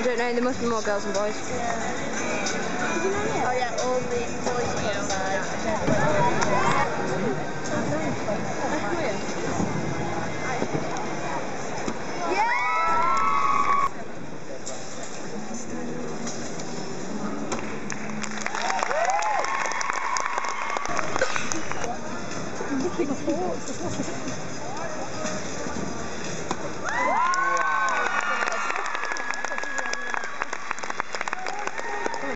don't know, there must be more girls than boys. Oh yeah, all the boys are outside.